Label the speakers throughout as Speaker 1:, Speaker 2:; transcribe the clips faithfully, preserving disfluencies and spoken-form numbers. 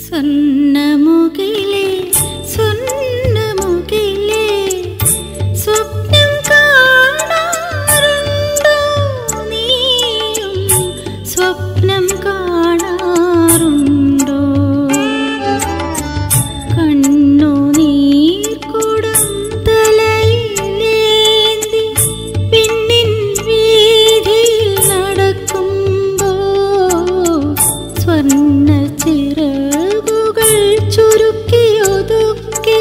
Speaker 1: സ്വർണ്ണമുകിലേ സ്വർണ്ണമുകിലേ സ്വപ്നം കാണാറുണ്ടോ നീയും സ്വപ്നം കാണാറുണ്ടോ കണ്ണുനീർ കുടം തലയിലേന്തി പിന്നിൻ വീതിയിൽ നടക്കുമ്പോൾ സ്വർണ്ണ ചിറകുകൾ ചുരുക്കിയൊതുക്കി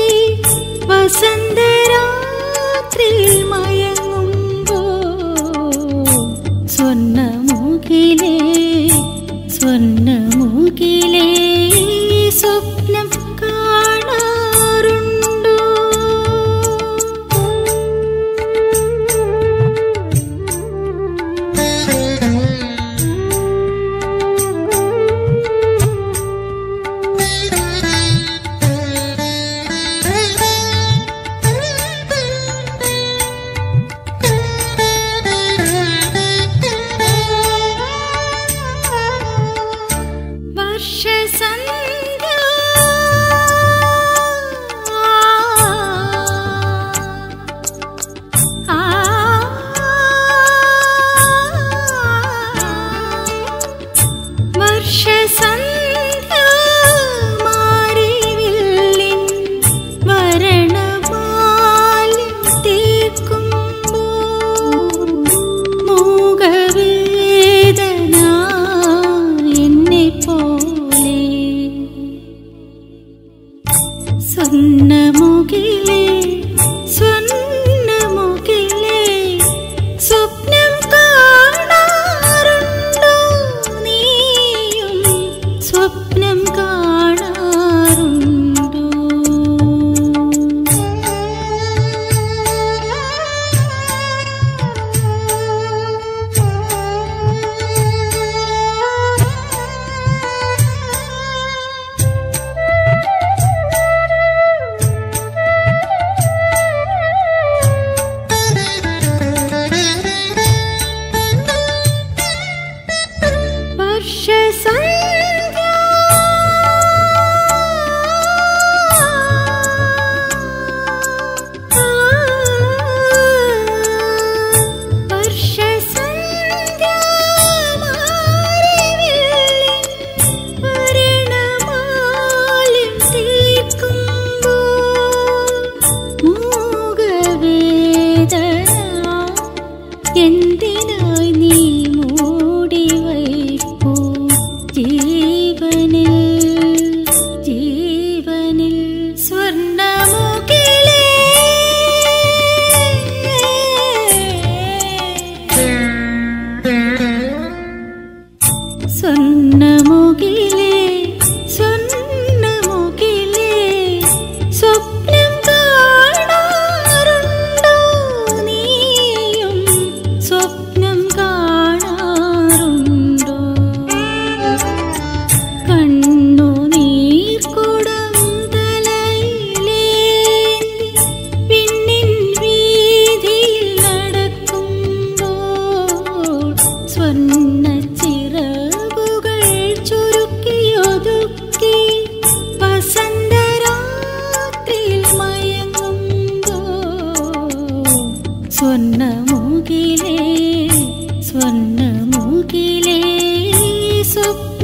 Speaker 1: വസന്തരാത്രി മയങ്ങുമ്പോൾ സ്വർണ്ണമുകിലേ സ്വർണ്ണമുകിലേ സ്വപ്നം കാണാറുണ്ടോ വർഷസന്ധ്യ ആ വർഷസന്ധ്യ മാറിവില്ലിൻ വരണമാലിൻ തീർക്കുമ്പോൾ മൂകവേദന എന്നെപ്പോലെ സ്വർണ്ണമുകിലേ സ്വർണ്ണമുകിലേ സ്വപ്നം കാണാറുണ്ടോ നീയും സ്വപ്നം കാണാറുണ്ടോ വർഷസന്ധ്യ വർഷസന്ധ്യ മാറിവില്ലിൻ വരണമാലിൻ തീർക്കുമ്പോൾ മൂകവേദന എന്തിനായി നീ മൂടിവയ്പ്പൂ ജീവനിൽ ജീവനിൽ സ്വർണ്ണമുകിലേ സ്വർണ്ണമുകിലേ സ്വർണ്ണമുകിലേ സ്വപ്നം കാണാറുണ്ടോ നീയും സ്വപ്നം കാണാറുണ്ടോ കണ്ണുനീർ കുടം തലയിലേന്തി പിന്നിൻ വീതിയിൽ നടക്കുമ്പോൾ സ്വർണ്ണ ചിറകുകൾ ചുരുക്കിയൊതുക്കി വസന്തരാത്രിയിൽ മയങ്ങുമ്പോൾ സ്വർണ്ണമുകിലേ സ്വർണ്ണമുകിലേ സ്വപ്നം